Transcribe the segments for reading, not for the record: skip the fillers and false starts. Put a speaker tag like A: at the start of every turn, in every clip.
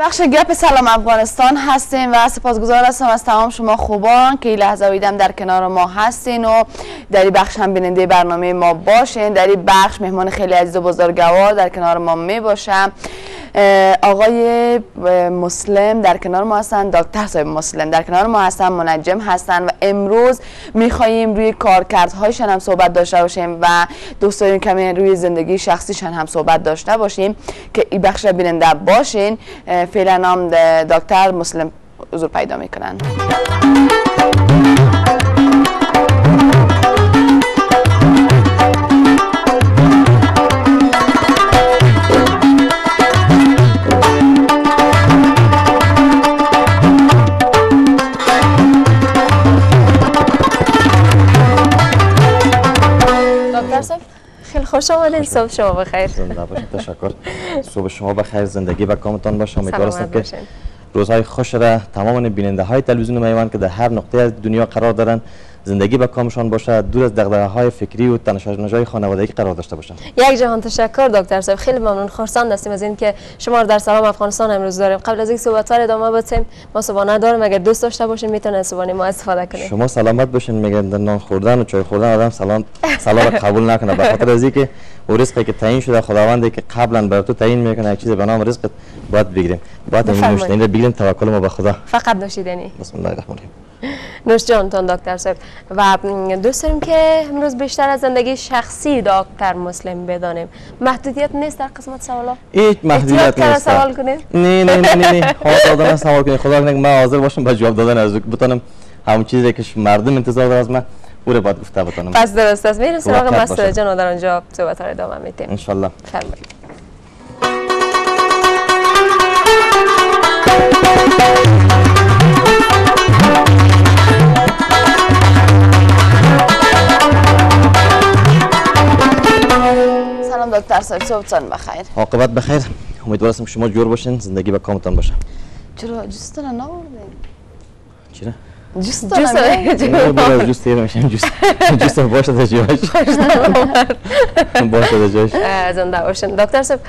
A: بخش گپ سلام افغانستان هستیم و سپاسگزار هستم از تمام شما خوبان که این لحظه ویدم در کنار ما هستین و در این بخش هم بیننده برنامه ما باشین. در این بخش مهمان خیلی عزیز و بزرگوار در کنار ما می باشم. آقای مسلم در کنار ما هستن، دکتر صاحب مسلم در کنار ما هستن، منجم هستن و امروز میخواییم روی کارکردهایشان هم صحبت داشته باشیم و دوست داریم کمی روی زندگی شخصیشان هم صحبت داشته باشیم که این بخش بیننده باشین. فعلا نام دکتر مسلم حضور پیدا میکنن.
B: خیلی خوش آمدین. صبح شما بخیر.
C: زنده باشید. تشکر. صبح شما بخیر، زندگی با کامتان باشه. امیدوارم که روزهای خوش را تمام بیننده های تلویزیون میوان که در هر نقطه از دنیا قرار دارن زندگی با کامشان باشه، دور از دغدغه های فکری و تنش‌های خانوادگی قرار داشته باشن. یک
B: جهان تشکر دکتر صاحب، خیلی ممنون. خرسند هستیم از اینکه شما رو در سلام افغانستان امروز داریم. قبل از اینکه صحبت رو ادامه بدیم، ما صبحانه داریم، اگر دوست داشته باشین میتونن صبحانه ما استفاده کنین.
C: شما سلامت باشین. میگن نان خوردن و چای خوردن آدم سلام قبول نکنه، به خاطر از اینکه اون رزقی که تعیین شده خداوندی که قبلا بر تو تعیین میکنه یک چیز به نام رزق باید بگیریم، باید این رو بگیریم. توکل ما به خدا.
B: فقط نوشیدنی.
C: بسم الله الرحمن الرحیم.
B: نوش جانتان دکتر صاحب. و دوست داریم که امروز بیشتر از زندگی شخصی دکتر مسلم بدانیم. محدودیت نیست در قسمت سوالا؟
C: هیچ محدودیت نیست.
B: سوال کنید؟
C: نه خدا سوال کنید. خدا کنه من حاضر باشم به جواب دادن از بتونم همون چیزی که مردم انتظار دارن از من او رو باید گفته بتونم.
B: پس درست است. میریم سراغ مسئله جان و در اونجا صحبت رو ادامه میدیم
C: ان شاء الله.
B: فرمایید.
A: سلام دکتر صاحب، صبحتون بخیر.
C: عاقبت بخیر. امیدوارم شما جور باشین، زندگی با کامتان باشه.
A: چرا جوستون نآوردین؟
C: چرا؟
A: جوست
C: نمیشم. جوست باشه در جایش. باشه در جایش.
B: زنده باشین دکتر صاحب.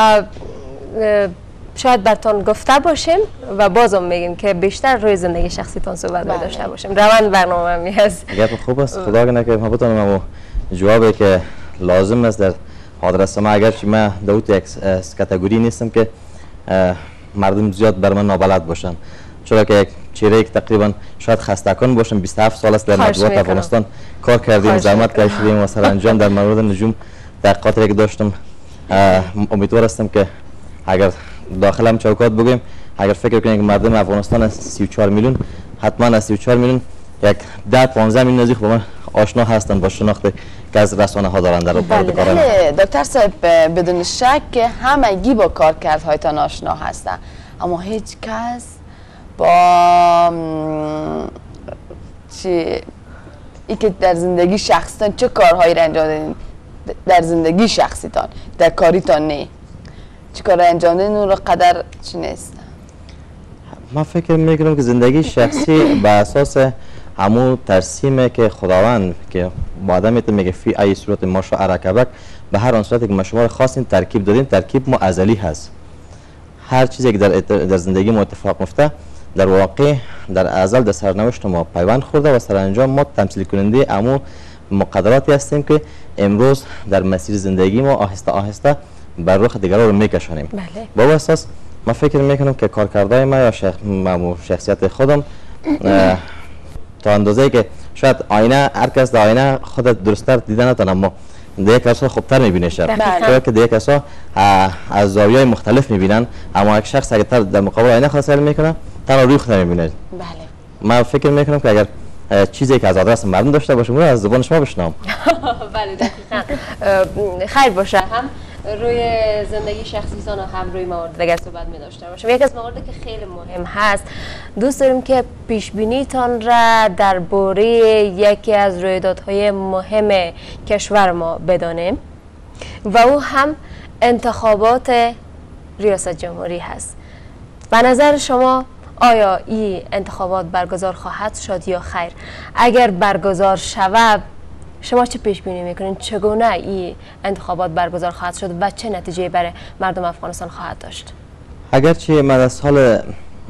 B: شاید براتون گفته باشیم و بازم میگیم که بیشتر روی زندگی شخصیتون صحبت داشته باشیم. روند برنامه می هست.
C: گپ خوب است. خدا کنه که ما بتونم جوابی که لازم است در آدرس ما، اگرچه من دوت یک کاتگوری نیستم که مردم زیاد بر من نابلد باشن، چرا که یک چهره که تقریبا شاید خسته‌کن باشم. 27 سال است در مطبوعات افغانستان کار کردیم، زحمت کشیدیم و سرانجام در مورد نجوم تحقیقاتی که داشتم. امیدوار هستم که اگر داخل هم چوکات بگویم، اگر فکر کنیم که مردم افغانستان از 34 میلیون حتما از 34 میلیون یک 10-15 میلیون نزدیک با من آشنا هستند با شناخت که از رسانه ها دارند در
A: بله دکتر صاحب، بدون شک که همگی با کارکردهایتان آشنا هستند، اما هیچ کس با ای که در زندگی شخصیتان چه کارهایی را انجام دادین، در زندگی شخصیتان در کاریتان نه چه کار انجام دادین اون رو قدر چی نیست.
C: من فکر میکنم که زندگی شخصی به اساس همون ترسیمه که خداوند که با آدم میگه فی ای صورت ما شاء رکبک، به هر آن صورتی که ما شما خواستین ترکیب دادین، ترکیب ما ازلی هست. هر چیزی که در زندگی ما اتفاق میفته در واقع در ازل در سرنوشت ما پیوند خورده و سرانجام ما تمثیل کننده همون مقدراتی هستیم که امروز در مسیر زندگی ما آهسته آهسته بر رخ دیگران رو میکشانیم. با اساس من فکر میکنم که کارکردهای ما یا شخصیت خودم تا اندازه‌ای که شاید آینه هر کس در آینه خود درست‌تر دیدن نتونه، اما دیگه کسا خوبتر میبینه شاید، چرا که دیگه کسا از زاویه‌های مختلف میبینن، اما یک شخص اگر در مقابل آینه خاص میکنه تنها روی خود میبینه.
A: بله.
C: من فکر میکنم که اگر چیزی که از آدرس مردم داشته باشم اون از زبان شما بشنوم.
B: بله دقیقاً. خیر باشه. هم روی زندگی شخصیتان و هم روی موارد دیگر صحبت می داشته باشم. یک از مواردی که خیلی مهم هست، دوست داریم که پیش بینیتان را درباره یکی از رویدادهای مهم کشور ما بدانیم و او هم انتخابات ریاست جمهوری هست. به نظر شما آیا این انتخابات برگزار خواهد شد یا خیر؟ اگر برگزار شود شما چه پیش بینی میکنین؟ چگونه این انتخابات برگزار خواهد شد و چه نتیجه برای مردم افغانستان خواهد داشت؟
C: اگرچه من از سال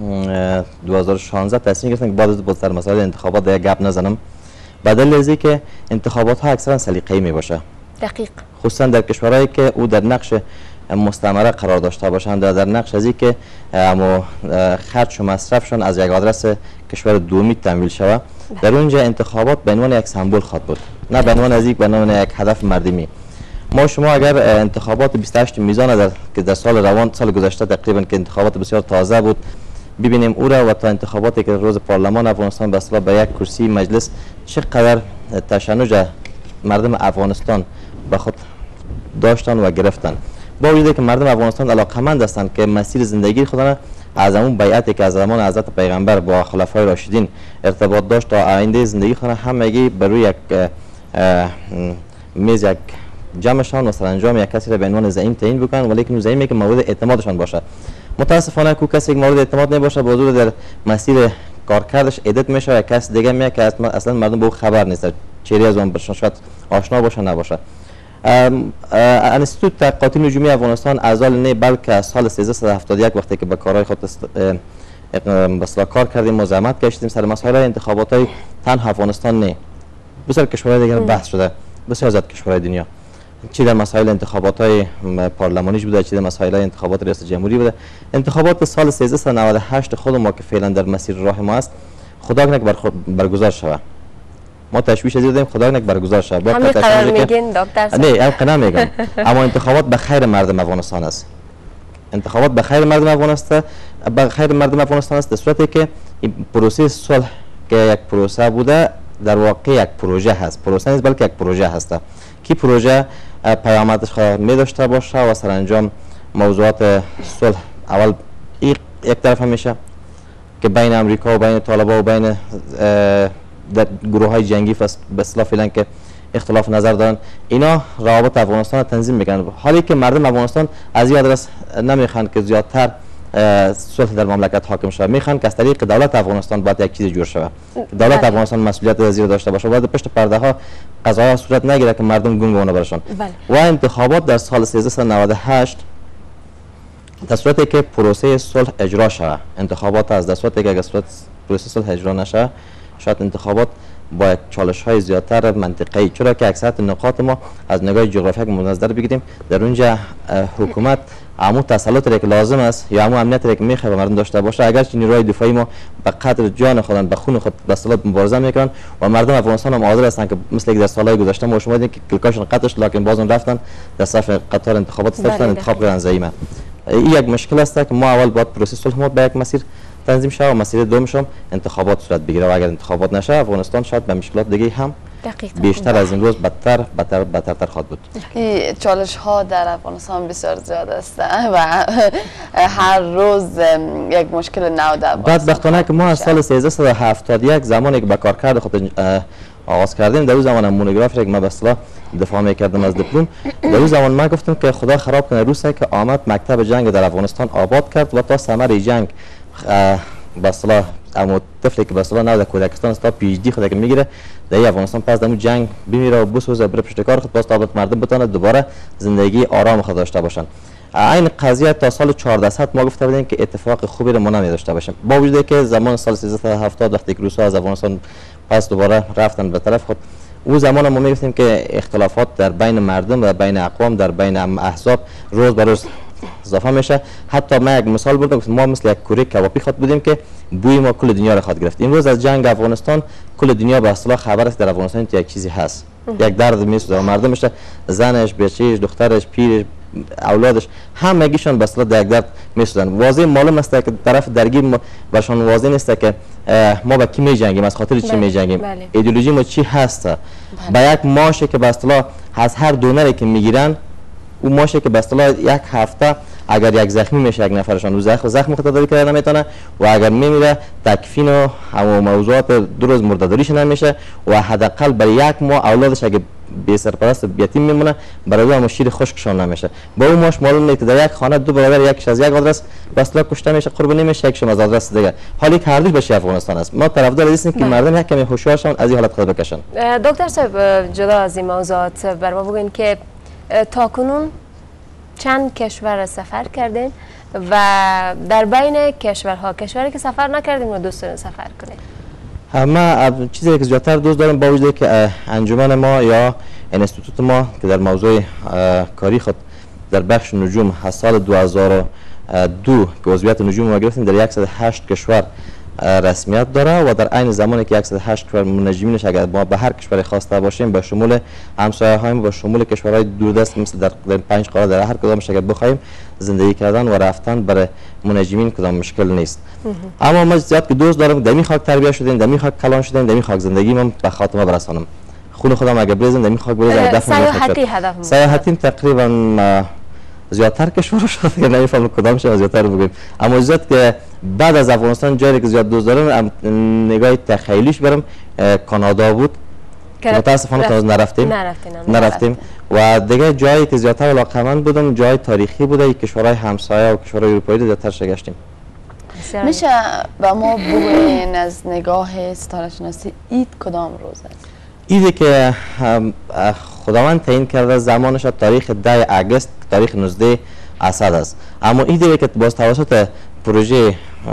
C: 2016 تصمیم گرفتم که بعد از بزرگ مسائل انتخابات دیگه گپ نزنم، بدل از که انتخابات ها اکثرا سلیقه‌ای می باشه.
B: دقیق.
C: خصوصا در کشورهایی که او در نقش مستعمره قرار داشته باشند و در نقش از که اما خرج و مصرفشون از یک آدرس کشور دومی تمویل شود، در اونجا انتخابات به عنوان یک سمبل خواهد بود، نه به عنوان به عنوان یک هدف مردمی. ما شما اگر انتخابات 28 میزان که در سال گذشته تقریبا که انتخابات بسیار تازه بود ببینیم او را و تا انتخاباتی که روز پارلمان افغانستان به اصطلاح به یک کرسی مجلس چقدر تشنج مردم افغانستان به خود داشتن و گرفتن، با وجودی که مردم افغانستان علاقمند هستند که مسیر زندگی خودشان از اون بیعتی که از زمان حضرت پیغمبر با خلفای راشدین ارتباط داشت تا آینده زندگی خودشان همگی بر روی یک میز یک جمعشان و سرانجام یک کسی را به عنوان زعیم تعیین بکنن، ولی که زعیمی که مورد اعتمادشان باشه. متاسفانه کو کسی که مورد اعتماد نباشه با حضور در مسیر کارکردش عدت میشه و کس دیگه میاد که اصلا مردم به او خبر نیست، چهره از اون برشان شاید آشنا باشه نباشه. انستیتوت تحقیقات نجومی افغانستان از سال نه بلکه از سال 1371 وقتی که به کارهای خود بسیار کار کردیم، مزاحمت کشیدیم سر مسائل انتخابات های تنها افغانستان نه، بسیار کشورهای دیگر بحث شده، بسیار زیاد کشورهای دنیا، چی در مسائل انتخابات های پارلمانیش بوده، چی در مسائل انتخابات ریاست جمهوری بوده. انتخابات سال 1398 خود ما که فعلا در مسیر راه ما است، خدا کنه که برگزار شود. ما تشویش از دادیم خدا کنه که برگزار شود.
B: همین قرار میگین دکتر صاحب؟
C: نه، هم نمیگم. اما انتخابات به خیر مردم افغانستان است. انتخابات به خیر مردم افغانستان، به خیر مردم افغانستان است، در صورتی که این پروسه صلح که یک پروسه بوده در واقع یک پروژه هست. پروسه نیست بلکه یک پروژه هست. کی پروژه پیامدش می داشته باشه و سرانجام موضوعات صلح اول یک طرف میشه که بین امریکا و بین طالبان و بین در گروه های جنگی به اصطلاح فعلا که اختلاف نظر دارن، اینا روابط افغانستان را تنظیم میکنن، حالی که مردم افغانستان از این آدرس نمیخوان که زیادتر صلح در مملکت حاکم شود، میخوان که از طریق دولت افغانستان باید یک چیز جور شود، دولت افغانستان مسئولیت از زیر داشته باشه، باید پشت پرده ها قضایا صورت نگیره که مردم گنگونه برشون. و انتخابات در سال 1398 در صورتی که پروسه صلح اجرا شود، انتخابات از در صورتی که اگر پروسه صلح اجرا نشه، شاید انتخابات با چالش های زیادتر منطقه‌ای، چرا که اکثر نقاط ما از نگاه جغرافیایی منظر بگیریم در اونجا حکومت عمو تسلط که لازم است یا عمو امنیت که میخواد مردم داشته باشه، اگرچه نیروهای دفاعی ما به قدر جان خودن به خون خود به اصطلاح مبارزه میکنن و مردم افغانستان هم حاضر هستن که مثل که در سالهای گذشته ما شما دیدین که کلکاشون قطعش، لکن بازم رفتن در صف قطار انتخابات رفتن انتخاب کردن زعیمه. این یک مشکل است که ما اول باید پروسه صلح ما به یک مسیر تنظیم شود و مسیر دومش هم انتخابات صورت بگیره و اگر انتخابات نشه افغانستان شاید به مشکلات دیگه هم بیشتر از این روز بدتر خواهد بود.
A: چالش ها در افغانستان بسیار زیاد است و هر روز یک مشکل نو در
C: بدبختانه که ما از سال 1371 زمانی که به کارکرد خود آغاز کردیم، در اون زمان مونوگرافی که من به اصطلاح دفاع میکردم از دیپلم، در اون زمان من گفتم که خدا خراب کنه روسیه که آمد مکتب جنگ در افغانستان آباد کرد و تا ثمر جنگ به اصطلاح اما طفلی که به اصطلاح نه در کودکستان است تا پی اچ دی خود که میگیره در افغانستان پس در جنگ بمیره و بسوزه بره پشت کار خود باز تا مردم بتونه دوباره زندگی آرام خود داشته باشن. این قضیه تا سال 1400 ما گفته بودیم که اتفاق خوبی رو ما نمی‌داشته باشیم، با وجودی که زمان سال 1370 وقتی که روس‌ها از افغانستان پس دوباره رفتن به طرف خود، او زمان ما میگفتیم که اختلافات در بین مردم و بین اقوام در بین احزاب روز به روز اضافه میشه. حتی من یک مثال بردم، ما مثل یک کوره کبابی خود بودیم که بوی ما کل دنیا را خود گرفت. امروز از جنگ افغانستان کل دنیا به اصطلاح خبر است در افغانستان یک چیزی هست، یک درد میسوزه و مردمش، زنش، بچه‌ش، دخترش، پیرش، اولادش همگیشون به اصطلاح در یک درد میسوزن. واضح معلوم است که طرف درگیر برشان واضح نیست که ما با کی میجنگیم، از خاطر چی میجنگیم، ایدئولوژی ما چی هست. با یک ماشه که به اصطلاح از هر دونری که میگیرن، اون ماشه که به اصطلاح یک هفته اگر یک زخمی میشه یک نفرشان رو زخم خودداری کردن نمیتونه و اگر میمیره تکفین و همون موضوعات 2 روز مرده‌داریش نمیشه و حداقل برای یک ماه اولادش اگه بی سرپرست یتیم میمونه برای هم شیر خشکشان نمیشه. با اون ماش معلوم نیست در یک خانه 2 برادر یکش از یک آدرس به اصطلاح کشته میشه، قربانی میشه، یکش از آدرس دیگه، حالی که هر دو بشه افغانستان است. ما طرفدار هستیم که مردم یک کمی هوشیار شون از این حالت خود بکشن.
B: دکتر صاحب جدا از این موضوعات بر ما بگین که تاکنون چند کشور سفر کردین و در بین کشوری که سفر نکردین و دوست دارین سفر کنین؟
C: من چیزی که زیادتر دوست دارم با وجود که انجمن ما یا انستیتوت ما که در موضوع کاری خود در بخش نجوم از سال 2002 که عضویت نجوم ما گرفتیم در 108 کشور رسمیت داره و در عین زمانی که 108 کشور منجمینش اگر ما به هر کشوری خواسته باشیم به شمول همسایه هایم و شمول کشورهای دوردست مثل در 5 قاره در هر کدامش اگر بخوایم زندگی کردن و رفتن برای منجمین کدام مشکل نیست. اما ما زیاد که دوست دارم دمی خاک تربیت شدیم، دمی خاک کلان شدیم، دمی خاک زندگی من به خاتمه برسانم. خون خودم اگر بریزم دمی خاک بریزم.
B: سیاحتی هدف
C: سیاحتیم تقریبا زیادتر کشور شد که نمیفهمم کدام شد زیادتر بگیم. اما زیاد که بعد از افغانستان جایی که زیاد دوست دارم نگاه تخیلیش برم کانادا بود. متاسفانه تا نرفتیم و دیگه جایی که زیادتر علاقه‌مند بودم جای تاریخی بوده کشورهای همسایه و کشورهای اروپایی زیادتر گشتیم.
A: میشه با ما بگوین از نگاه ستاره شناسی عید کدام روز است؟
C: ایدی که خداوند تعیین کرده زمانش تاریخ 10 اگست تاریخ 19 اسد است. اما ایدی که باز توسط پروژه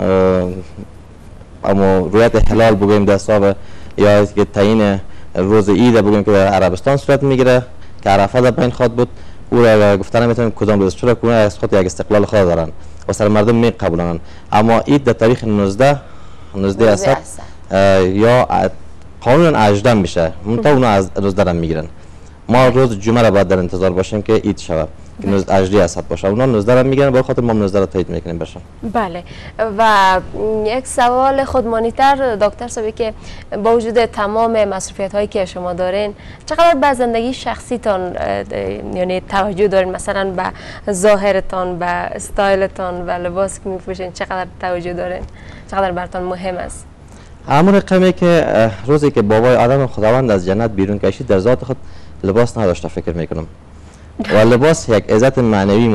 C: اما رویت هلال بگویم دستاب یا که تعیین روز عید بگویم که در عربستان صورت میگیره که عرفه در بین خود بود او را گفتن نمیتونیم کدام روز چرا کنه از خود یک استقلال خود دارن و سر مردم میقبولن. اما عید در تاریخ 19 اسد یا قانون 18 میشه منتها اونا از روز دارن میگیرن. ما روز جمعه را باید در انتظار باشیم که عید شود که 18 اسد باشه. اونا 19 را میگیرن به خاطر ما 19 را تایید میکنیم بشه.
B: بله و یک سوال خودمانی‌تر دکتر صاحبی که با وجود تمام مصروفیت هایی که شما دارین چقدر به زندگی شخصیتان یعنی توجه دارین، مثلا به ظاهرتان، به استایلتان و لباس که میپوشین چقدر توجه دارین، چقدر براتون مهم است؟
C: همون رقمی که روزی که بابای آدم خداوند از جنت بیرون کشید در ذات خود لباس نداشته فکر میکنم و لباس یک عزت معنوی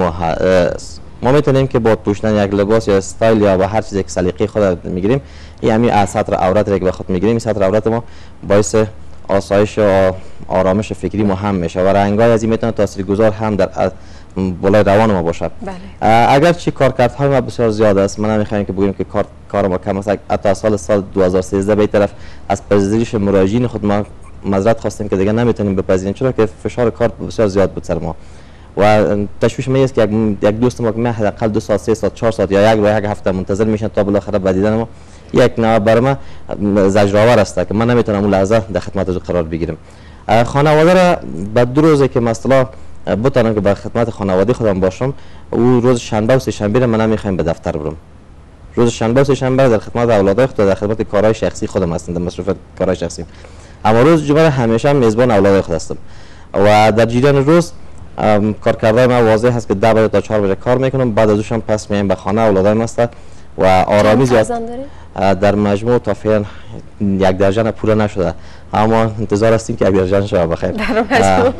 C: ما میتونیم که با پوشیدن یک لباس یا استایل یا با هر چیزی که سلیقه خود میگیریم این سطر عورت را که به خود میگیریم این سطر عورت ما باعث آسایش و آرامش فکری ما هم میشه و رنگای از این میتونه تاثیرگذار هم در بالای روان ما باشد. اگر چی کارکردهای ما بسیار زیاد است من نمیخوایم که بگیم که کار ما کم است. حتی سال 2013 به طرف از پذیرش مراجعین خود ما معذرت خواستیم که دیگه نمیتونیم بپذیریم چرا که فشار کار بسیار زیاد بود سر ما و تشویش ما است که یک دوست ما که حداقل 2 ساعت 3 ساعت 4 ساعت یا یک هفته منتظر میشن تا بالاخره به دیدن ما یک نوع برای ما زجرآور است که من نمیتونم اون لحظه در خدمت او قرار بگیرم. خانواده را به 2 روزه که مثلا بتونم که به خدمت خانواده خودم باشم او روز شنبه و سه شنبه من نمیخوایم به دفتر برم. روز شنبه و سه شنبه در خدمت اولادای خود در خدمت کارهای شخصی خودم هستم در مصروف کارهای شخصی. اما روز جمعه همیشه میزبان اولادای خود هستم و در جریان روز کارکردهای من واضح هست که 10 تا 4 بجه کار میکنم بعد از اوشم پس میایم به خانه اولادایم هست و آرامی زیاد در مجموع تا فعلا 1 درجن پوره نشده اما انتظار هستیم که 1 درجن شود بخیر.
B: در مجموع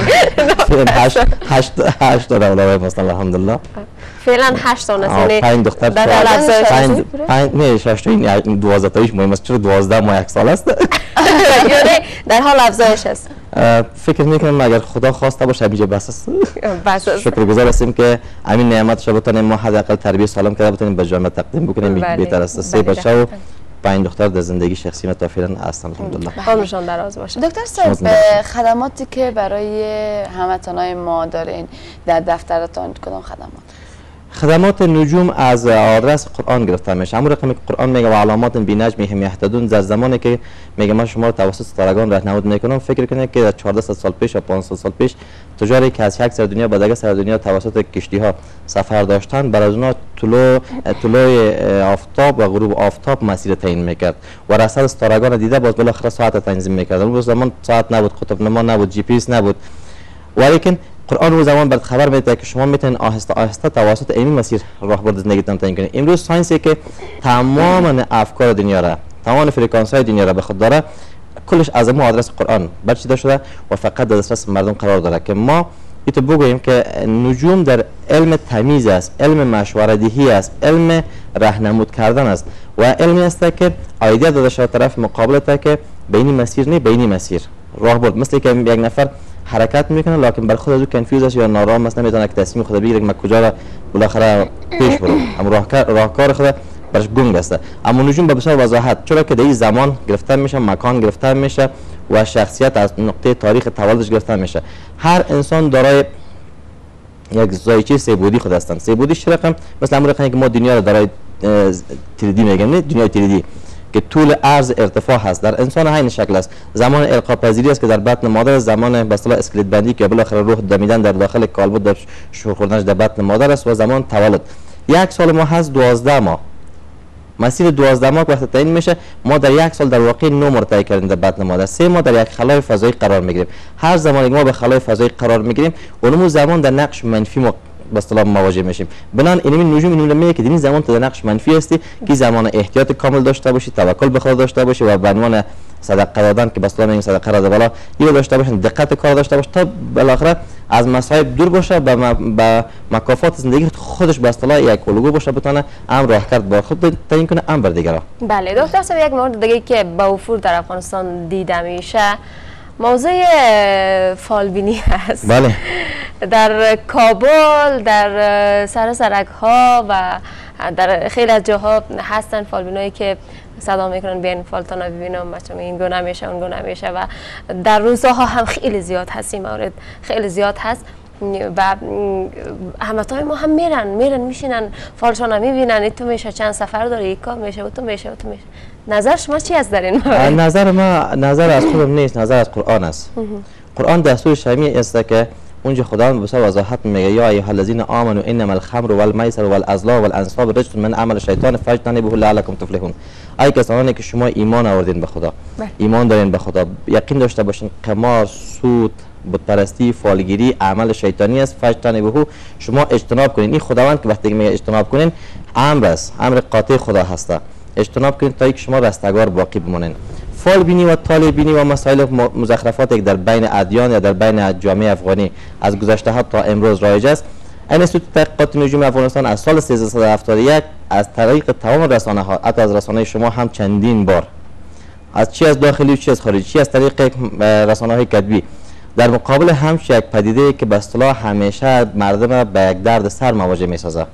C: 8 تا اولادایم هستن الحمدلله.
B: فعلا 8 تا است یعنی
C: 5 دختر
B: در
C: 5 نه 6 تا این 12 تایش مهم است چرا 12 ماه 1 سال است
B: یعنی در حال افزایش است.
C: فکر میکنم اگر خدا خواسته باشه اینجا بس است. شکرگزار هستیم که همین نعمتش رو بتونیم ما حداقل تربیت سالم کرده بتونیم به جامعه تقدیم بکنیم. بهتر است 3 بچه و 5 دختر در زندگی شخصی من تا فعلا هستن الحمدلله.
B: عمرشان دراز باشه.
A: دکتر صاحب خدماتی که برای هموطنان ما دارین در دفترتان کدام خدمات؟
C: خدمات نجوم از آدرس قرآن گرفته میشه. همون رقمی که قرآن میگه و علامات بینجمهم یهتدون در زمانی که میگه من شما رو توسط ستارگان راهنمایی میکنم فکر کنید که 1400 سال پیش یا 500 سال پیش تجاری که از یک سر دنیا به دیگر سر دنیا توسط کشتی ها سفر داشتن برای از اونها طلوع آفتاب و غروب آفتاب مسیر تعیین میکرد و رصد ستارگان دیده باز بالاخره ساعت تنظیم میکرد. اون زمان ساعت نبود، قطب نما نبود، جی پی اس نبود ولیکن قرآن رو زمان برات خبر میده که شما میتونید آهسته آهسته توسط این مسیر راهبرد زندگیتون تعیین کنید. امروز ساینسی که تمام افکار دنیا را تمام فرکانس های دنیا را به خود داره کلش از همون آدرس قرآن برچیده شده و فقط در دسترس مردم قرار داره که ما ایتو بگوییم که نجوم در علم تمیز است، علم مشوره دهی است، علم راهنمود کردن است و علمی است که ایده داده شده طرف مقابل تا که بینی مسیر نه بینی مسیر راهبرد مثل که یک نفر حرکت میکنه لکن بر خود از او کنفیوز است یا نارام است، نمیتونه که تصمیم خود بگیره که من کجا را بالاخره پیش برم، اما راهکار خود برش گنگ است. اما نجوم به بسیار وضاحت، چرا که در این زمان گرفته میشه، مکان گرفته میشه و شخصیت از نقطه تاریخ تولدش گرفته میشه. هر انسان دارای یک زایچه سه‌بعدی خود هستند. سه‌بعدی چه رقم؟ مثلا امر که ما دنیا را دارای تریدی میگیم، نه دنیای تریدی که طول عرض ارتفاع هست، در انسان همین شکل است. زمان القا پذیری است که در بطن مادر، زمان به اصطلاح اسکلت بندی که بالاخره روح دمیدن در داخل کالبد در شور خوردنش در بطن مادر است و زمان تولد. یک سال ما هست 12 ماه. مسیر 12 ماه وقت تعیین میشه، ما در یک سال در واقع 9 ماه طی کردیم در بطن مادر. 3 ماه در یک خلای فضایی قرار میگیریم. هر زمانی ما به خلای فضایی قرار میگیریم، اونمو زمان در نقش منفی ما به اصطلاح مواجه میشیم. بنان این نجوم اینو میگه که در این زمان تو در نقش منفی هستی که زمان احتیاط کامل داشته باشی، توکل به خدا داشته باشی و به عنوان صدقه دادن که به اصطلاح میگیم صدقه را بالا اینو داشته باشی، دقت کار داشته باش تا بالاخره از مصائب دور باشه، به مکافات زندگی خودش به اصطلاح یک الگو باشه، بتونه امر راه کرد با خود تعیین کنه امر بر دیگران.
B: بله دکتر صاحب، یک مورد دیگه که با وفور در افغانستان دیده میشه موضوع فالبینی هست.
C: بله.
B: در کابل، در سرک ها و در خیلی از جاها هستن فالبینایی که صدا میکنن بیاین فالتانا ببینم، بچه‌ها این گونه میشه اون گونه میشه و در روزها هم خیلی زیاد هست، این مورد خیلی زیاد هست و همتای ما هم میرن میشینن فالشانا میبینن، تو میشه چند سفر داره، یک کار میشه و تو میشه. نظر شما چی است در این مورد؟
C: نظر از خودم نیست، نظر از قرآن است. قرآن دستور شرعی است که اونجا خداوند به بسیار وضاحت میگه یا ایها الذین آمنوا انما الخمر والمیسر والازلام والانصاب رجس من عمل الشیطان فاجتنبوه لعلکم تفلحون. ای کسانی که شما ایمان آوردین به خدا، ایمان دارین به خدا، یقین داشته باشین قمار، سود، بت پرستی، فالگیری عمل شیطانی است، فاجتنبوه شما اجتناب کنین. این خداوند که وقتی میگه اجتناب کنین امر است، امر قاطع خدا هست. اجتناب کنین تا اینکه شما رستگار باقی بمونین. فال بینی و طالع بینی و مسائل مزخرفات که در بین ادیان یا در بین جامعه افغانی از گذشته ها تا امروز رایج است. انستیتوت تحقیقات نجوم افغانستان از سال 1371 از طریق تمام رسانه ها، حتی از رسانه شما هم چندین بار، از چی از داخلی و چی از خارجی، چی از طریق رسانه های کتبی، در مقابل همچین یک پدیده که به اصطلاح همیشه مردم به یک درد سر مواجه می‌سازه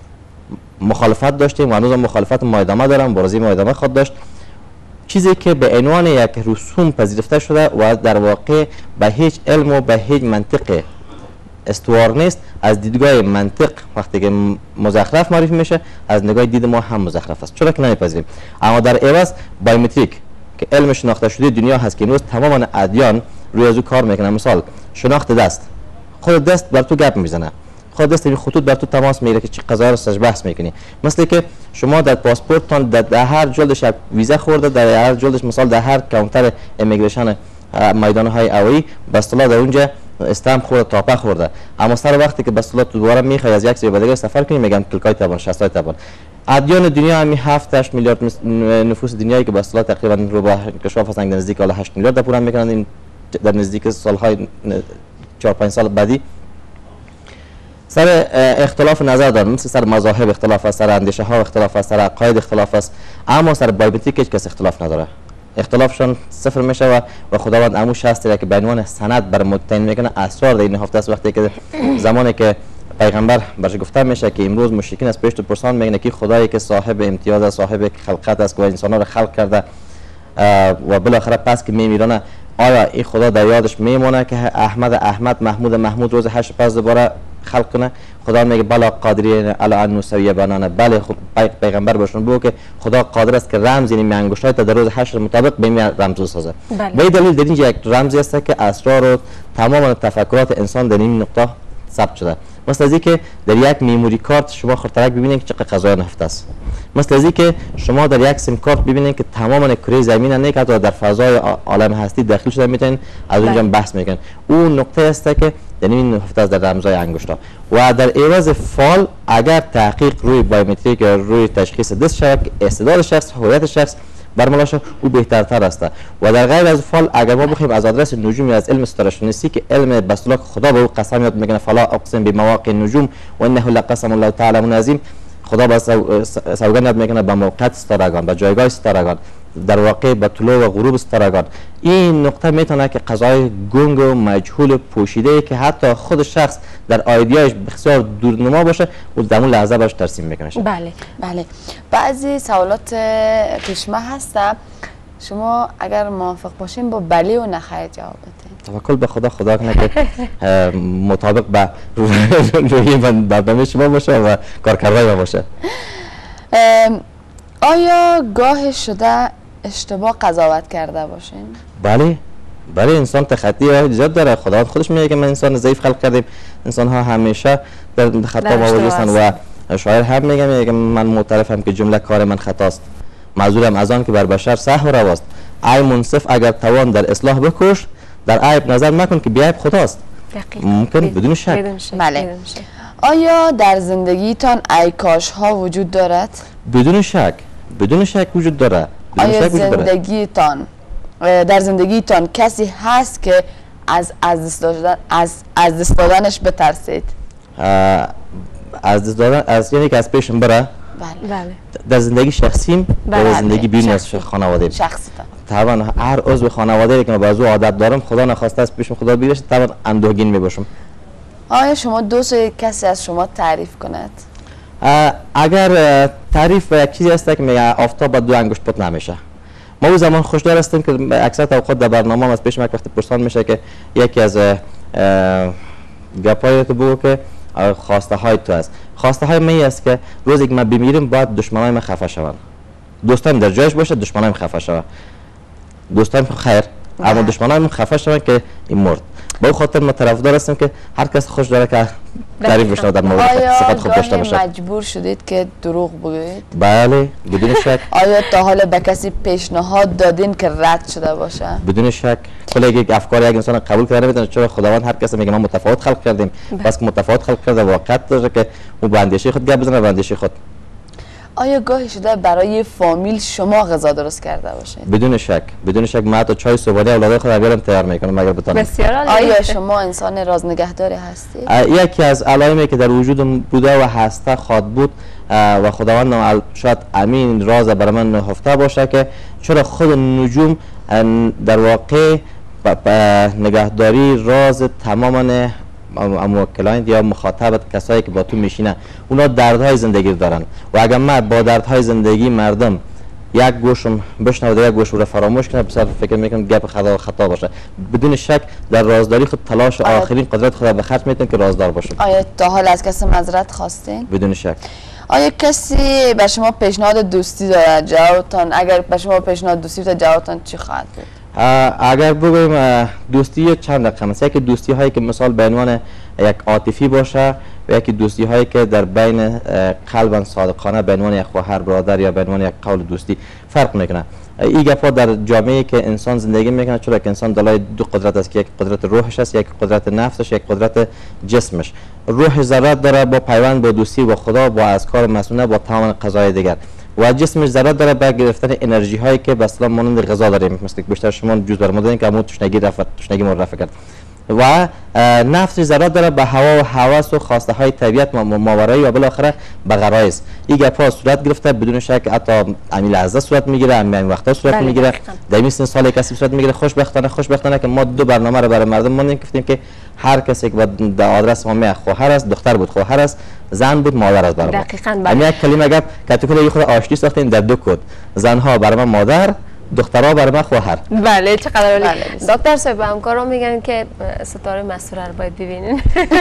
C: مخالفت داشتیم و هنوز مخالفت ما ادامه دارم، بازی ما ادامه خود داشت. چیزی که به عنوان یک رسوم پذیرفته شده و در واقع به هیچ علم و به هیچ منطق استوار نیست. از دیدگاه منطق وقتی که مزخرف معرفی میشه، از نگاه دید ما هم مزخرف است، چرا که نمیپذیریم. اما در عوض بایومتریک که علم شناخته شده دنیا هست که امروز تمام ادیان روی از او کار میکنن. مثال شناخت دست، خود دست بر تو گپ میزنه، خود دست این خطوط بر تو تماس میگیره که چه قضا رو سرش بحث میکنی. مثل که شما در پاسپورتتان در هر جلدش ویزا خورده، در هر جلدش مثال در هر کانتر امیگریشن میدانهای هوایی به اصطلاح در اونجا استمپ خورده، تاپه خورده، اما سر وقتی که به اصطلاح تو دوباره میخوای از یک سری به دیگه سفر کنی میگن کلکای تبان 60 تبان. ادیان دنیا همین 7-8 میلیارد نفوس دنیایی که به اصطلاح تقریبا رو با انکشاف هستن نزدیک 8 میلیارد پورا میکنن. این در نزدیک سالهای 4-5 سال بعدی سر اختلاف نظر دارن، مثل سر مذاهب اختلاف است، سر اندیشه ها اختلاف است، سر عقاید اختلاف است، اما سر بایومتریک هیچ کس اختلاف نداره. اختلافشان صفر میشه و خداوند امو شخصی که به عنوان سند بر متعین میکنه اسرار در این هفته است. وقتی که زمانی که پیغمبر برش گفته میشه که امروز مشرکین از پیش تو پرسان میگن که خدایی که صاحب امتیاز است، صاحب خلقت است و انسان‌ها را خلق کرده و بالاخره پس که میمیرونه آیا این خدا در یادش میمونه که احمد محمود روز حشر پس دوباره خلق کنه؟ خدا میگه بلا قادرین علی ان نسوی بنانه. بله پیغمبر بهشون بگو که خدا قادر است که رمز یعنی انگشتای تا در روز حشر مطابق به این رمز سازه. به این دلیل در اینجا یک رمزی است که اسرار و تمام تفکرات انسان در این نقطه ثبت شده. مثل از که در یک میموری کارت شما خاطرک ببینید که چقدر غذای نفت است. مثل از که شما در یک سیم کارت ببینید که تمام کره زمین نه که در فضای عالم هستی داخل شده میتونین از اونجا بحث میکنن. اون نقطه است که در این نفت است در رمزهای انگشتا و در عوض فال اگر تحقیق روی بایومتریک یا روی تشخیص دست شود، استعداد شخص، هویت شخص برملاش او بهترتر است. و در غیر از فال اگر ما بخوایم از آدرس نجوم از علم ستاره شناسی که علم بسطلق خدا به او قسم یاد میکنه فلا اقسم بمواقع النجوم و انه لقسم الله تعالی عظیم، خدا با سوگند یاد میکنه به موقعیت ستارگان، به جایگاه ستارگان. در واقع به طلوع و غروب ستارگان. این نقطه میتونه که قضای گنگ و مجهول پوشیده که حتی خود شخص در آیدیاش بسیار دورنما باشه و در اون لحظه باش ترسیم میکنه.
A: بله. بعضی سوالات پیشمه هستم، شما اگر موافق باشین با بله و نخیر جواب بدین.
C: توکل به خدا کنه که مطابق به روی برنامه شما باشه و کارکردهای ما باشه.
A: آیا گاه شده اشتباه قضاوت کرده باشین؟
C: بله انسان تخطی ایجاد داره. خداوند خودش میگه که من انسان ضعیف خلق کردیم، انسان ها همیشه در خطا موجود هستند و شاعر هم میگه من معترفم که جمله کار من خطاست، معذورم از آن که بر بشر سهو رواست. ای منصف اگر توان در اصلاح بکش، در عیب نظر مکن که بیعیب خداست. ممکن بدون شک.
A: بله. آیا در زندگیتان ای کاش ها وجود دارد؟
C: بدون شک وجود داره.
A: آیا در زندگیتان کسی هست که از دست دادنش بترسید؟
C: از دست دادن از یعنی که از پیشم بره؟
A: بله.
C: در زندگی شخصیم در زندگی بیرون از خانواده
A: شخصی
C: طبعا هر عضو خانواده که من با او عادت دارم خدا نخواسته از پیشم خدا بیرش طبعا اندوهگین میباشم.
A: آیا شما دوست کسی از شما تعریف کند؟
C: اگر تعریف به یک چیزی هست که میگه آفتاب با 2 انگشت پت نمیشه. ما اون زمان خوشدار هستیم که اکثر اوقات در برنامه از پیش یک وقت پرسان میشه که یکی از گپای تو بگو که خواسته های تو است. خواسته های من است که روزی که من بمیرم باید دشمنای من خفه شوند. دوستان در جایش باشه، دشمنای من خفه شوند. دوستان خیر اما دشمنای من خفه شوند که این مرد. با خاطر ما طرفدار هستیم که هر کس خوش داره که تعریف بشه در مورد صفات خوب داشته باشه.
A: آیا مجبور شدید که دروغ بگویید؟
C: بله بدون شک.
A: آیا تا حالا به کسی پیشنهاد دادین که رد شده باشه؟
C: بدون شک. کلی یک افکار یک انسان قبول کرده میتونه، چرا خداوند هر کسی میگه ما متفاوت خلق کردیم، پس که متفاوت خلق کرده واقعیت داره که اون به اندیشه خود گپ بزنه، به اندیشه خود.
A: آیا گاهی شده برای فامیل شما غذا درست کرده باشید؟
C: بدون شک من حتی چای صبحانه اولاد خودم بیارم تیار میکنم اگر بتونم.
B: بسیار عالی.
A: آیا شما انسان رازنگهداری هستید؟
C: یکی از علائمی که در وجودم بوده و هسته خواد بود و خداوند شاید امین راز برای من نهفته باشه که چرا خود نجوم در واقع نگهداری راز تماما کلاینت یا مخاطب کسایی که با تو میشینه اونا دردهای زندگی دارن و اگر من با دردهای زندگی مردم یک گوشم بشنوه و یک گوش رو فراموش کنه بسیار فکر میکنم گپ خطا باشه. بدون شک در رازداری خود تلاش آخرین قدرت خود به خرج میتونم که رازدار باشم.
A: آیا تا حال از کسی معذرت خواستین؟
C: بدون شک.
A: آیا کسی به شما پیشنهاد دوستی دارد؟ جوابتان اگر به شما پیشنهاد دوستی داد جوابتان چی خواهد بود؟
C: اگر بگویم دوستی چند رقم است. یکی دوستی هایی که مثال به عنوان یک عاطفی باشه و یکی دوستی هایی که در بین قلبا صادقانه به عنوان یک خواهر برادر یا به عنوان یک قول دوستی فرق میکنه. این گپا در جامعه که انسان زندگی میکنه چرا که انسان دارای 2 قدرت است که یک قدرت روحش است، یک قدرت نفسش، یک قدرت جسمش. روح ضرورت داره با پیوند با دوستی با خدا، با اذکار مسنونه، با تمام قضای دیگر و جسمش ضرورت داره به گرفتن انرژی هایی که به اصطلاح مانند غذا داریم، مثل که بیشتر شما جزء برمودین که همون تشنگی ما رفع کرد و نفسش ضرورت داره به هوا و هوس و خواسته های طبیعت ماورایی و بالاخره به غرایز. این گپا صورت گرفته بدون شک حتی امیل لحظه صورت میگیره، همین وقتا صورت میگیره، در این سال کسی صورت میگیره. خوشبختانه که ما 2 برنامه رو برای مردم ما گفتیم که هر کسی که در آدرس ما میاد خواهر است، دختر بود خواهر است، زن بود مادر است برای ما.
B: دقیقاً.
C: همین یک کلمه گپ که تو کلی خود آشتی ساختین در 2 کد، زنها برای ما مادر، دخترها برای من خواهر.
B: بله چقدر عالی. دکتر صاحب همکارام میگن که ستاره مسطوره رو باید ببینین.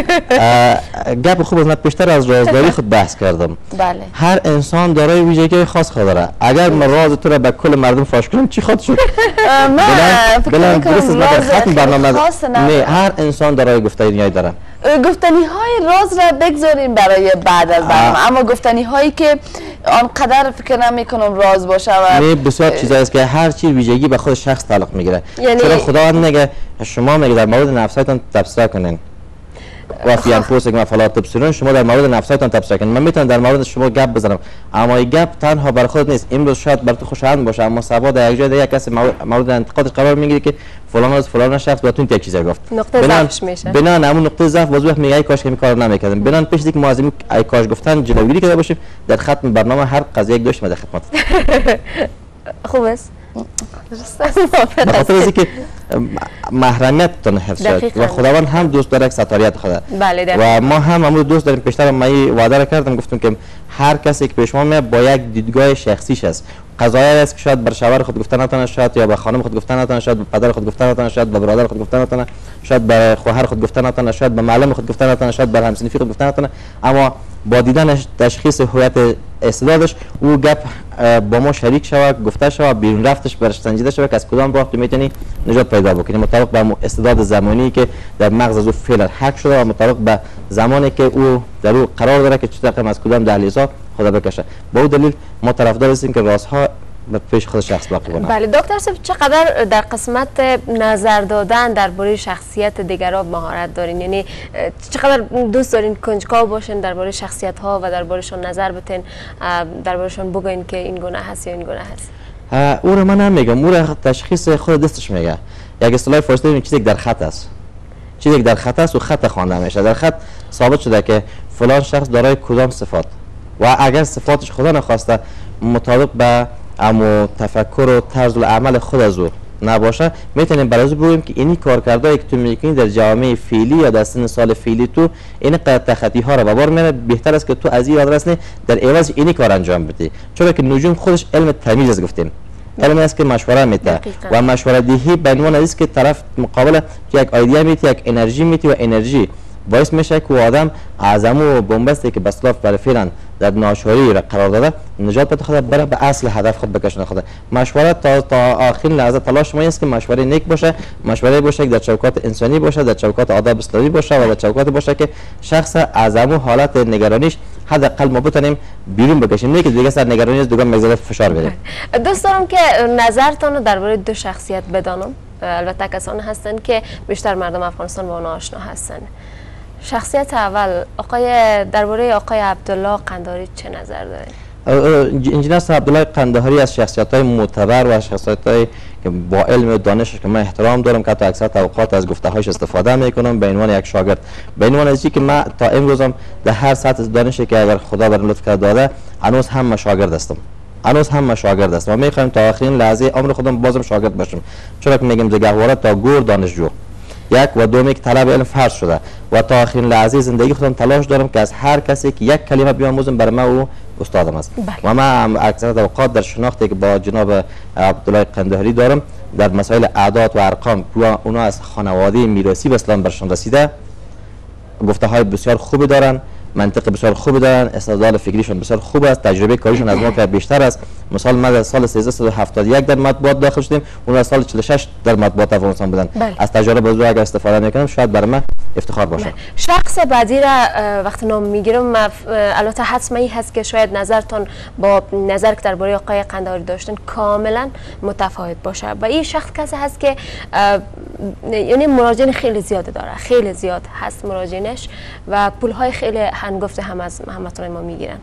C: گپ خوب از من پیشتر از رازداری خود بحث کردم.
A: بله.
C: هر انسان دارای ویژگی خاص خود داره. اگر من راز تو را به کل مردم فاش کنم چی خود شد؟
A: من فکر می‌کنم
C: ختم برنامه نه، هر انسان دارای گفتنی داره.
A: گفتنی های راز را بگذاریم برای بعد از برنامه، اما گفتنی هایی که آنقدر فکر نمی کنم راز باشه و
C: نه بسیار چیزایی است که هر چیز ویژگی به خود شخص تعلق میگیره.
B: یعنی
C: چرا خداوند میگه شما میگه در مورد نفساتون تبصره کنین و فی انفسکم فلا تبصرون، شما در مورد نفساتون تبصره کنین. من میتونم در مورد شما گپ بزنم اما این گپ تنها برای خود نیست. امروز شاید برای تو خوشایند باشه اما صبح در یک جای دیگه کسی مورد انتقادش قرار میگیره که فلان از فلان شخص با تو یک چیزی گفت،
B: نقطه ضعفش میشه.
C: بنان همون نقطه ضعف وضوح میگه ای کاش که این کارو نمیکردم. بنان پیش دیگه ما از این ای کاش گفتن جلوگیری کرده باشیم. در ختم برنامه هر قضیه یک داشتیم در خدمت.
B: خوب است.
C: به خاطر از اینکه محرمیتتون حفظ شد و خداوند هم دوست داره ستاریت خدا.
B: بله
C: و ما هم امروز دوست داریم. پیشتر من وعده کردم گفتم که هر کسی که پیش ما میاد با یک دیدگاه شخصیش است. قضایی است که شاید بر شوهر خود گفتن نتونه، شاید یا به خانم خود گفتن نتونه، شاید به پدر خود گفتن نتونه، شاید به برادر خود گفتن نتونه، شاید به خواهر خود گفتن نتونه، شاید به معلم خود گفتن نتونه، شاید به همسنفی خود گفتن نتونه. اما با دیدن تشخیص هویت استعدادش او گپ با ما شریک شود، گفته شود، بیرون رفتش برش سنجیده شود که از کدام راه تو میتونی نجات پیدا بکنی مطابق به استعداد زمانی که در مغز از او فعلا حک شده و مطابق به زمانی که او در او قرار داره که چطور از کدام دهلیزها خدا بکشه. با او دلیل ما طرفدار هستیم که رازها به پیش خود شخص باقی بماند.
B: بله دکتر صاحب، چقدر در قسمت نظر دادن درباره شخصیت دیگران مهارت دارین؟ یعنی چقدر دوست دارین کنجکاو باشین درباره شخصیت ها و دربارهشون نظر بتین، دربارهشون بگین که این گونه هست یا این گونه هست؟
C: او رو من هم میگم، او رو تشخیص خود دستش میگه. یک اصطلاح فارسی داریم چیزی که در خط است، چیزی که در خط است و خط خوانده میشه. در خط ثابت شده که فلان شخص دارای کدام صفات و اگر صفاتش خدا نخواسته مطابق به اما تفکر و طرز العمل خود از او نباشه، میتونیم برای او بگوییم که اینی کارکردهایی که تو میکنی در جامعه فعلی یا در سن سال فعلی تو این تخطی ها رو به بار میاره. بهتر است که تو از این آدرس نه در عوض اینی کار انجام بدی، چون که نجوم خودش علم تمیز است. گفتیم علم است که مشوره میده و مشوره دهی به عنوان است که طرف مقابل که یک ایده میتی، یک انرژی میتی و انرژی باعث میشه که آدم اعظم و بنبستی که بسلاف برای فعلا در ناشوری را قرار داده نجات بده خود بره به اصل هدف خود بکشونه خود. مشوره تا آخرین لحظه تلاش ما است که مشوره نیک باشه، مشوره باشه که در چوکات انسانی باشه، در چوکات آداب اسلامی باشه و در چوکات باشه که شخص اعظم و حالت نگرانیش حداقل ما بتونیم بیرون بکشیم، نه که دیگه سر نگرانی از دیگه مگذره فشار بدیم.
B: دوست دارم که نظرتون رو درباره دو شخصیت بدانم. البته کسانی هستند که بیشتر مردم افغانستان با اونها آشنا هستند. شخصیت اول درباره آقای عبدالله قندهاری چه نظر دارید؟
C: انجینیر عبدالله قندهاری از شخصیت‌های معتبر و شخصیت‌های که با علم و دانشش که من احترام دارم که تا اکثر اوقات از گفته‌هاش استفاده میکنم به عنوان یک شاگرد، به عنوان از که من تا امروزم در هر سطح دانشی که اگر خدا بر لطف کرده داده هنوز هم شاگرد هستم. و میخوایم تا آخرین لحظه عمر خودم بازم شاگرد باشم، چون که میگم زگهواره تا گور دانشجو. یک و دومی که طلب علم فرض شده و تا آخرین لحظه زندگی خودم تلاش دارم که از هر کسی که یک کلمه بیاموزم برای من او استادم است. و من اکثر اوقات در شناختی که با جناب عبدالله قندهاری دارم در مسائل اعداد و ارقام و اونا از خانواده میراثی به اسلام برشان رسیده، گفته های بسیار خوبی دارن، منطق بسیار خوبی دارن، استدلال فکریشون بسیار خوب است، تجربه کاریشون از ما که بیشتر است. مثال ما در سال 1371 در مطبوعات داخل شدیم، اون از سال 46 در مطبوعات افغانستان بودن. از تجربه بزرگ اگر استفاده میکنم شاید برای من افتخار باشه.
B: شخص بعدی را وقتی نام میگیرم البته حتما این هست که شاید نظرتون با نظر که درباره آقای قندهاری داشتن کاملا متفاوت باشه. و این شخص کسی هست که یعنی مراجعین خیلی زیاده داره، خیلی زیاد هست مراجعینش و پولهای خیلی هنگفته هم از همتون ما میگیرن.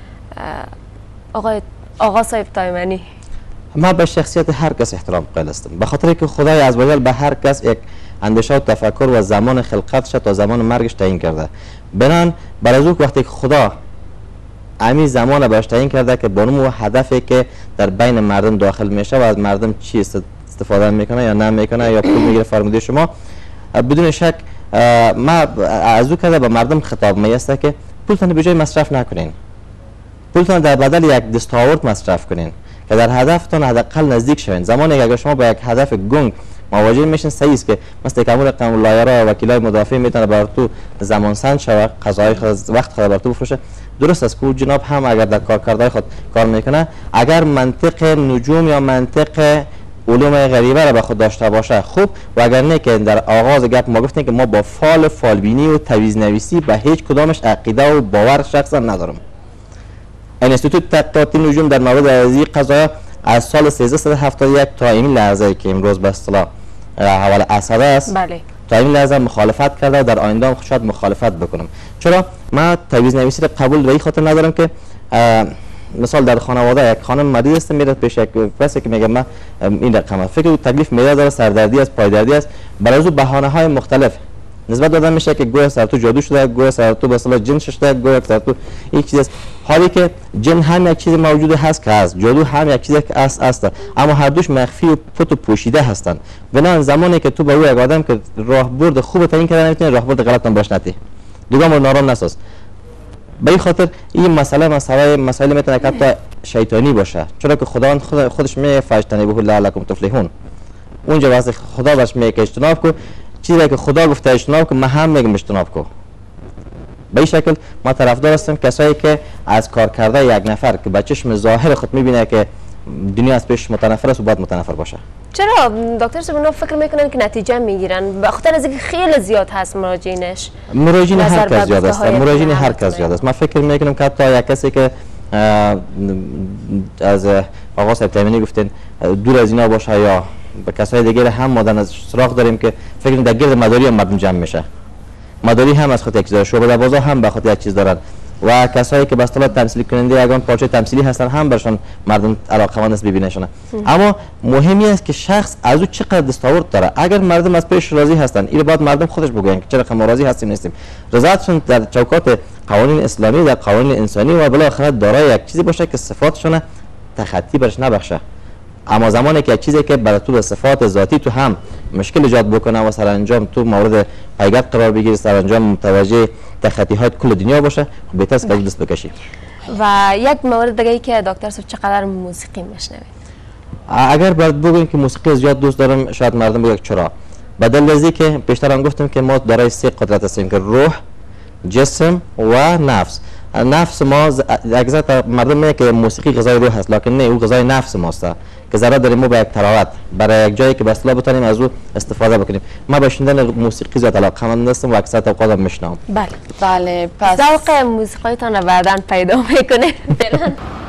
B: آقا صاحب تایمانی،
C: من به شخصیت هر کس احترام قائل هستم، به خاطر که خدای عزوجل به هر کس یک اندیشه و تفکر و زمان خلقتش تا زمان مرگش تعیین کرده. بنان برای او وقتی که خدا امی زمان برش تعیین کرده که با اون هدفی که در بین مردم داخل میشه و از مردم چی استفاده میکنه یا نمیکنه یا پول میگیره فرموده شما، بدون شک ما از او کرده به مردم خطاب میسته که پولتون به جای مصرف نکنین، پولتون در بدل یک دستاورد مصرف کنین که در هدفتون حداقل نزدیک شوین. زمانی که اگر شما با یک هدف گنگ مواجه میشین صحیح است که مثل کمال قانون لایرا و وکیلای مدافع میتونه بر تو زمان سنج شود، قضای وقت خود بر تو بفروشه. درست است که جناب هم اگر در کارکردهای خود کار میکنه، اگر منطق نجوم یا منطق علوم غریبه را به خود داشته باشه خوب، و اگر نه که در آغاز گپ ما گفتیم که ما با فالبینی و تویز نویسی به هیچ کدامش عقیده و باور شخصا ندارم. انستیتوت تحقیقات نجوم در مورد از این قضایا از سال 1371 تا این لحظه که امروز به اصطلاح حوال اسده است،
B: بله،
C: تا این لحظه مخالفت کرده و در آینده هم شاید مخالفت بکنم. چرا من تویز نویسی را قبول به این خاطر ندارم که مثال در خانواده یک خانم مریض است، میره پیش یک کسی که میگه من این رقم فکر تکلیف معده داره، سردردی است، پایدردی است، برای او بهانه های مختلف نسبت داده میشه که گویا سر تو جادو شده، گویا سر تو به اصطلاح جن شده، گویا سر تو یک چیز است. حالی که جن هم یک چیز موجود هست که هست، جادو هم یک چیزی که است، اما هر دوش مخفی و پت و پوشیده هستند. بنابراین زمانی که تو به او یک آدم که راهبرد خوب تعیین کردن نمیتونی راهبرد غلط هم باش نتی دیگه مورد نارام نساز. به این خاطر این مسئله میتونه که حتی شیطانی باشه، چرا که خداوند خودش میگه فاجتنبوه لعلکم تفلحون. اونجا واسه خدا باش میگه که اجتناب کو، چیزی که خدا گفته اجتناب کو، من هم میگم اجتناب کو. به این شکل ما طرفدار هستم کسایی که از کار کرده یک نفر که به چشم ظاهر خود میبینه که دنیا از پیش متنفر است و باید متنفر باشه.
B: چرا دکتر صاحب فکر میکنن که نتیجه میگیرن به خاطر از اینکه خیلی زیاد هست مراجعینش؟
C: مراجعین هر کس زیاد است، مراجعین هر کس زیاد است. من فکر میکنم که حتی یک کسی که از آقا صاحب تامینی گفتین دور از اینا باشه یا به کسای دیگه هم ما در سراغ داریم که فکر کنم در گرد مداری هم مردم جمع میشه. مداری هم از خود یک چیز داره، شعبه بازار هم به خود یک چیز دارن و کسایی که به اصطلاح تمثیل کننده یگان پارچه تمثیلی هستن هم برشون مردم علاقه‌مند است ببینشون. اما مهمی است که شخص از او چقدر دستاورد داره. اگر مردم از پیش راضی هستن اینو باید مردم خودش بگوین که چرا ما راضی هستیم نیستیم. رضایتشون در چوکات قوانین اسلامی، در قوانین انسانی و بالاخره دارای یک چیزی باشه که صفاتشون تخطی برش نبخشه. اما زمانی که یک چیزی که برای تو به صفات ذاتی تو هم مشکل ایجاد بکنه و سرانجام تو مورد پیگرد قرار بگیری، سرانجام متوجه تخطی های کل دنیا باشه، خب بهتر است که دست بکشی.
B: و یک مورد دیگه ای که دکتر صاحب چقدر موسیقی میشنوید؟
C: اگر باید بگویم که موسیقی زیاد دوست دارم، شاید مردم بگن چرا؟ بدل از که پیشتر هم گفتم که ما دارای سه قدرت هستیم که روح، جسم و نفس. نفس ما اکثر مردم میگن که موسیقی غذای روح هست، لکن نه، او غذای نفس ماست که ضرورت داریم ما به یک تراوت برای یک جایی که به اصطلاح بتونیم از او استفاده بکنیم. ما به شنیدن موسیقی زیاد علاقه‌مند هستم و اکثر اوقات میشنوم.
B: بله.
A: پس
B: ذوق موسیقیتان رو بعداً پیدا میکنه. فعلا